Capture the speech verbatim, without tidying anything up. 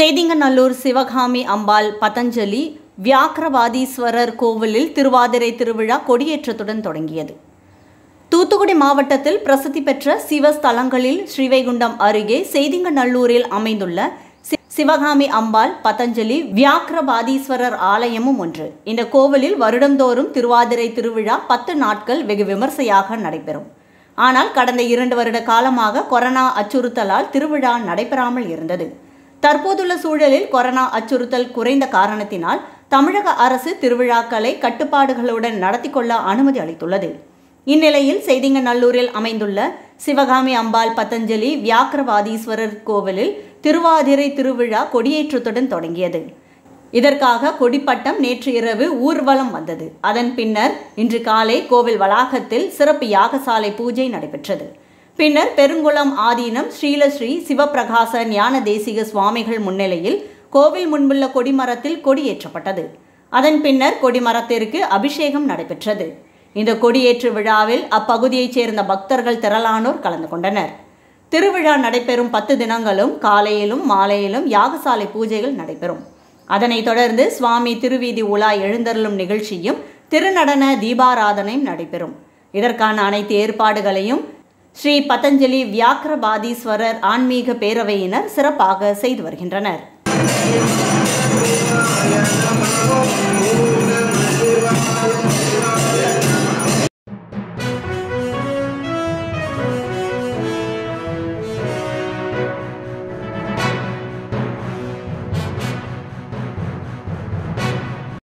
சேதிங்கநல்லூர் சிவகாமி அம்பாள் பதஞ்சலி வியாக்கிரவாதீஸ்வரர் கோவிலில் திருவாதிரை திருவிழா கொடியேற்றத்துடன் தொடங்கியது. தூத்துக்குடி மாவட்டத்தில் பிரசித்தி பெற்ற சிவஸ்தலங்களில் ஸ்ரீவைகுண்டம் அருகே சேதிங்கநல்லூரில் அமைந்துள்ள சிவகாமி அம்பாள் பதஞ்சலி வியாக்கிரவாதீஸ்வரர் ஆலயமும் ஒன்று. இந்த கோவிலில் வருடந்தோறும் திருவாதிரை திருவிழா பத்து நாட்கள் வெகு விமர்சையாக நடைபெறும். ஆனால் கடந்த இரண்டு வருட காலமாக கொரோனா அச்சுறுத்தலால் திருவிழா நடைபெறாமல் இருந்தது. தற்போதுள்ள சூழலில் கொரோனா அச்சுறுத்தல் குறைந்த காரணத்தினால் தமிழக அரசு திருவிழாக்களை கட்டுப்பாடுகளுடன் நடத்தி கொள்ள அனுமதி அளித்துள்ளது. இந்நிலையில் சேதிங்கநல்லூரில் அமைந்துள்ள சிவகாமி அம்பாள் பதஞ்சலி வியாக்கிரவாதீஸ்வரர் கோவிலில் திருவாதிரை திருவிழா கொடியேற்றத்துடன் தொடங்கியது. இதற்காக கொடிப்பட்டம் நேற்று இரவு ஊர்வலம் வந்தது. அதன் பின்னர் இன்று காலை கோவில் வளாகத்தில் சிறப்பு யாகசாலை பூஜை நடைபெற்றது. பின்னர் பெருங்குளம் ஆதீனம் ஸ்ரீலஸ்ரீ சிவபிரகாச ஞான தேசிக சுவாமிகள் முன்னிலையில் கோவில் முன்புள்ள கொடிமரத்தில் கொடியேற்றப்பட்டது. அதன் பின்னர் கொடிமரத்திற்கு அபிஷேகம் நடைபெற்றது. இந்த கொடியேற்று விழாவில் அப்பகுதியைச் சேர்ந்த பக்தர்கள் திரளானோர் கலந்து கொண்டனர். திருவிழா நடைபெறும் பத்து தினங்களும் காலையிலும் மாலையிலும் யாகசாலை பூஜைகள் நடைபெறும். அதனைத் தொடர்ந்து சுவாமி திருவீதி உலா எழுந்தருளும் நிகழ்ச்சியும் திருநடன தீபாராதனையும் நடைபெறும். இதற்கான அனைத்து ஏற்பாடுகளையும் ஸ்ரீ பதஞ்சலி வியாக்கிரவாதீஸ்வரர் ஆன்மீக பேரவையினர் சிறப்பாக செய்து வருகின்றனர்.